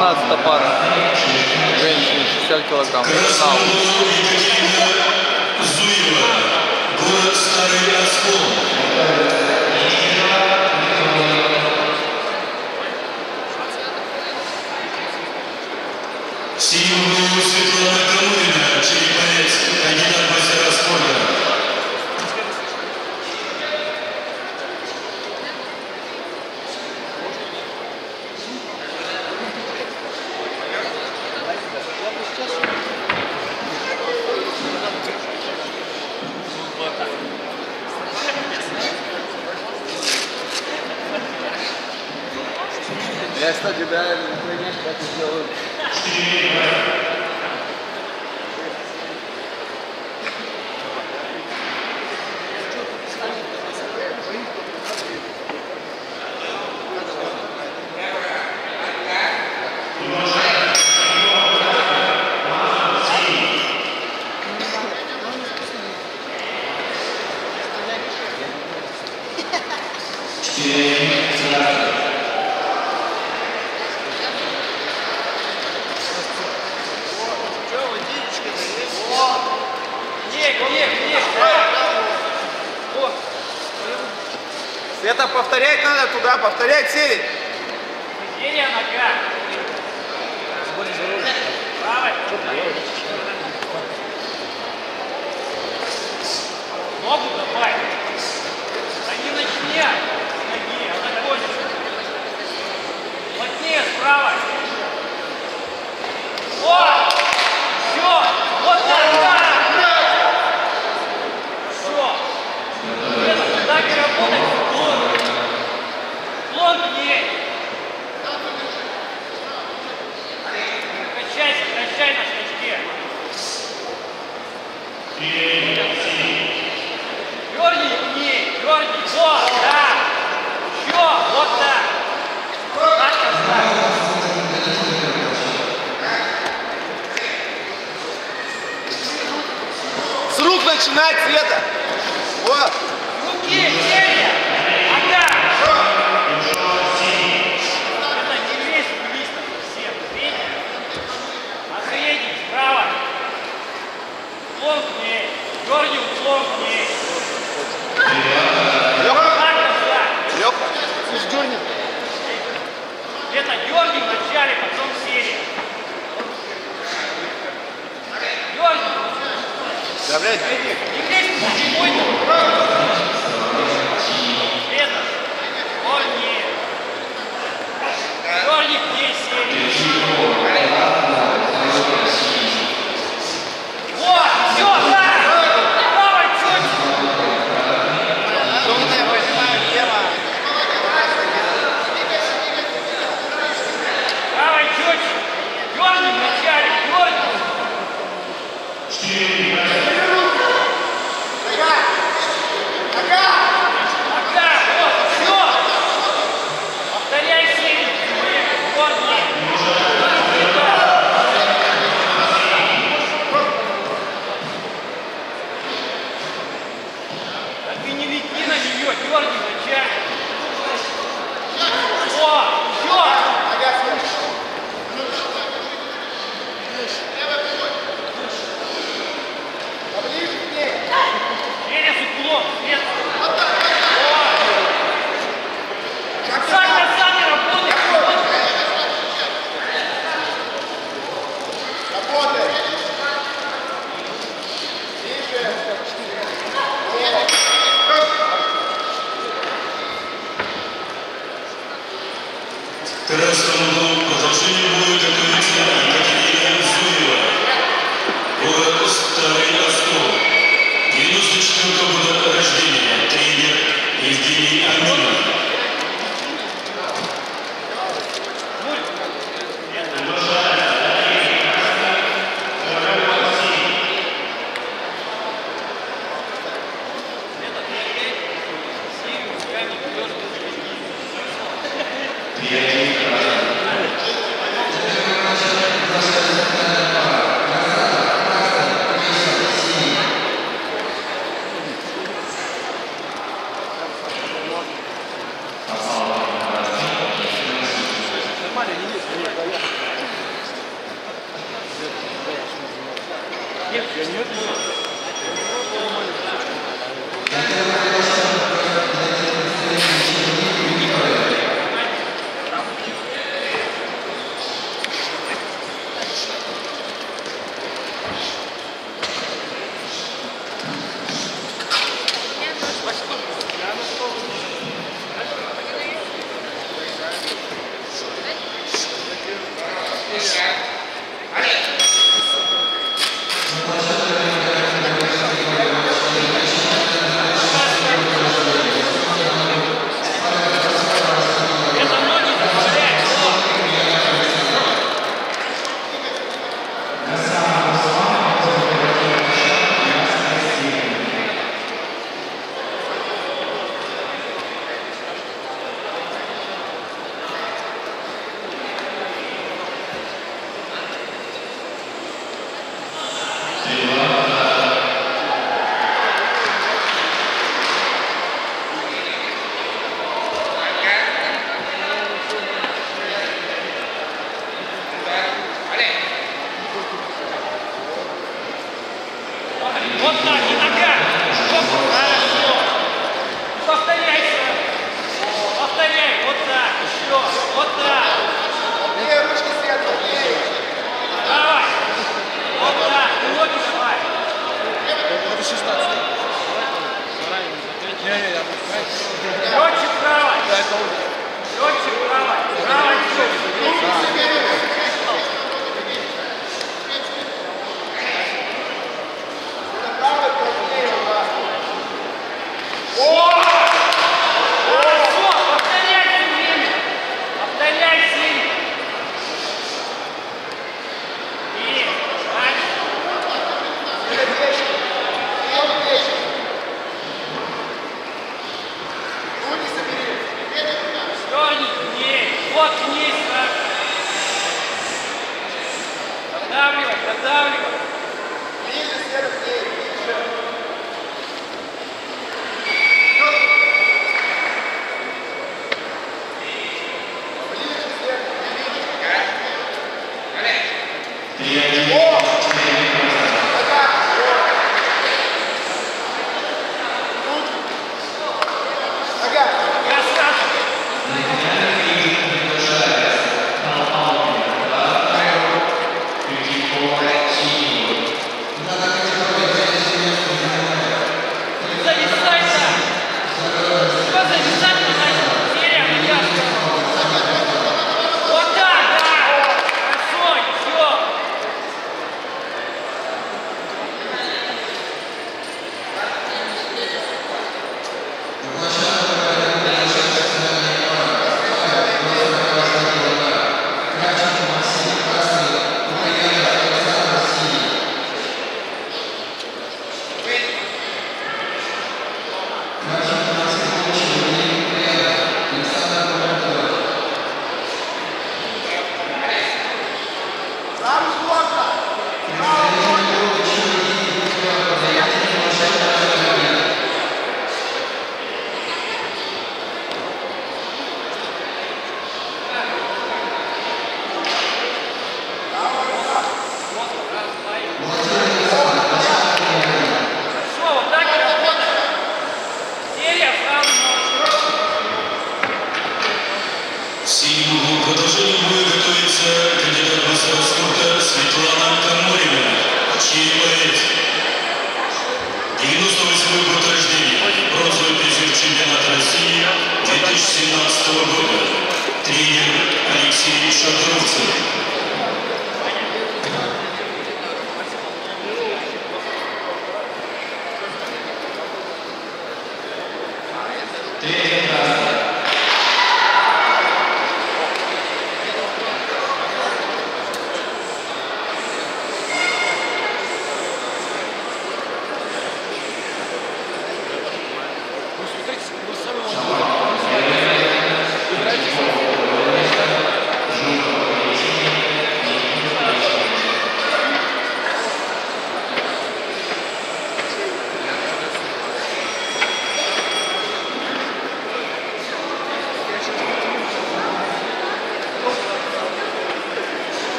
16-та пара. Женщины 60 килограмм. Финал. Город Старый Оскол. Символ Светлана Камурина, череповец, кандидат в мастера спорта. Я, кстати, да, конечно, так и сделаю. Это повторять надо туда, повторять сели. Сиденье нога. Правой. Ногу давай. А не начни. Ноги, а находишь. Плотнее справа. О! Все! Вот так! Все! Так и работает. Плотнее. Качай на скачке. Дерни к ней, дерни. Вот, да. Еще, вот так. Так, так. С рук начинать, Света. Вот. Руки, серия. Ага. Это не лезь вниз совсем. Видишь? А средний, справа. Уклон к ней. Дерни уклон к ней. Лёха, слушай, дерни. Это дерни вначале, потом серия. Дерни. Да, блядь. Не лезь, спокойно. Это. Дерни. Дерни к ней серия. Вот, все, да. Давай, чуть. Давай, чуть. Дерни вначале, дерни. Ага, вот, все. Повторяй серию. Дерни. Да ты не лети на нее, дерни вначале. О, все. Через уклон, нет. Сами работай. Работай. Красному продолжение боя готовится Екатерина Зуева. Город Старый Оскол. 94-го года рождения. Тренер Евгений Аминов. Нормально, не есть, не Вот так, не нога. Хорошо. Повторяй. Повторяй. Вот так. Еще. Вот так. Давай. Вот так. И ноги давай. Это 16. Летчик правой. Да, это уже. Летчик правой. Правой летчик. Вот вниз, додавливай, додавливай. К продолжению боя готовится кандидат мастера спорта Светлана Каморина, чей 98-й год рождения, бронзовый призер чемпионата России 2017 года, тренер Алексей Шадровцев.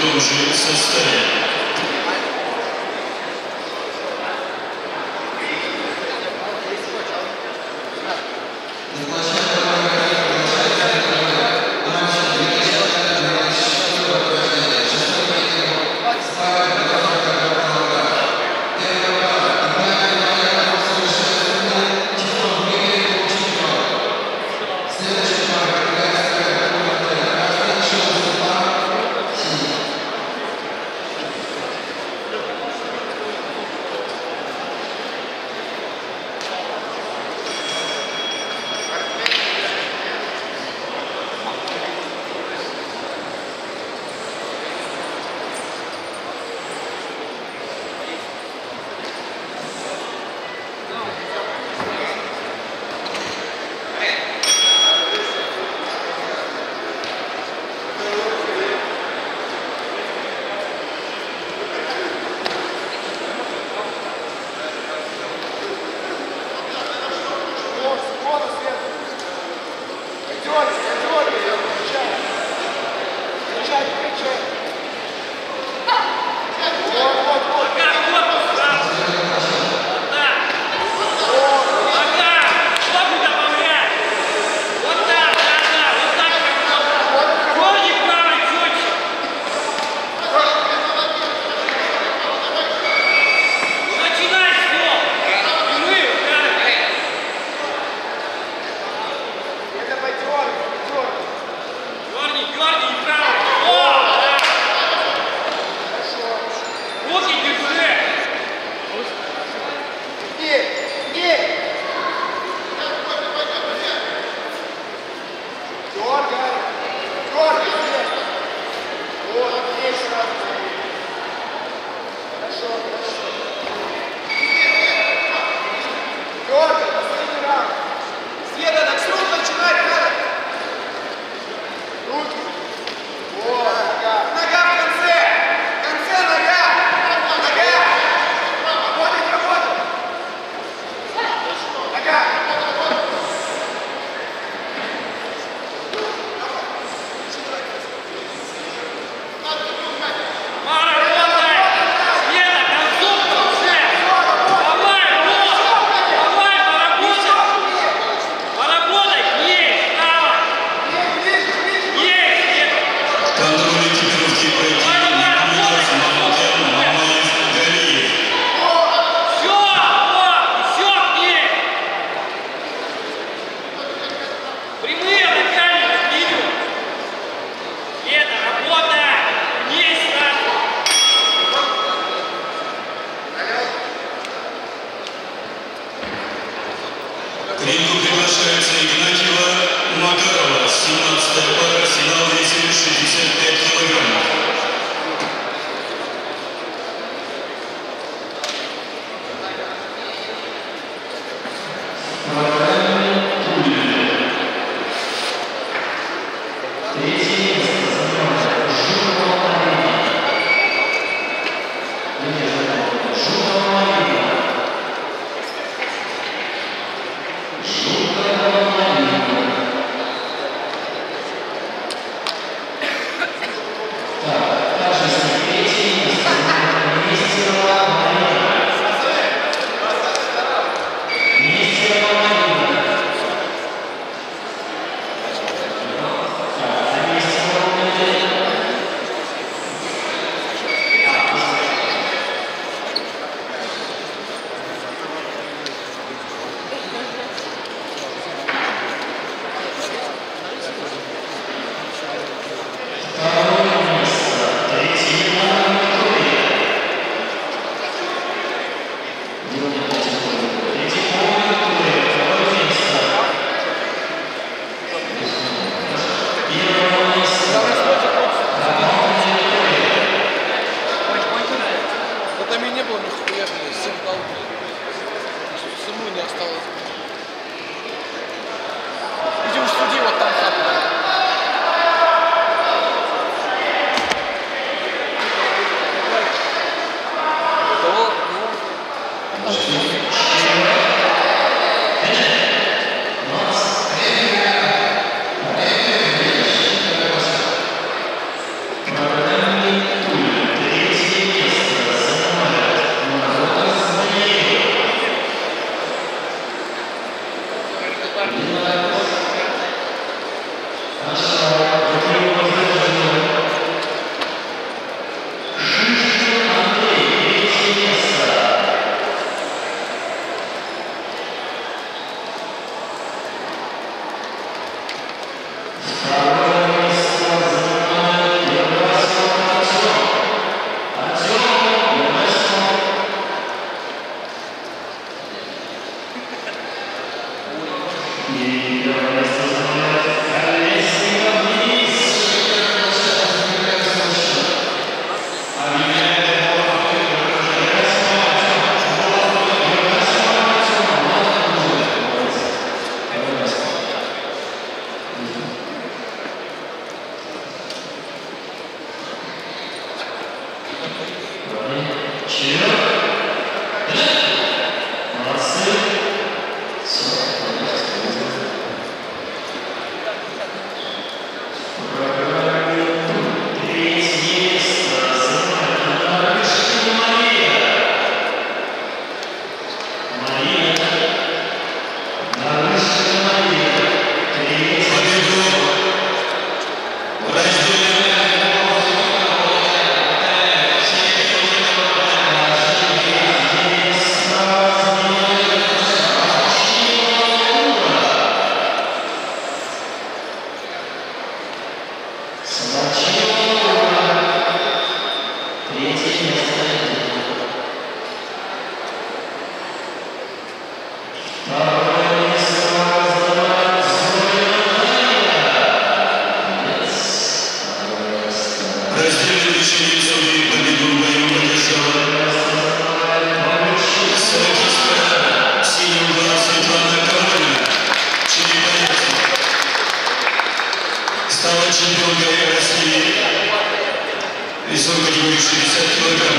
том же составе. Дёрни, дёрни, и право. О, да. Стала чемпионкой России весом категории 60 кг.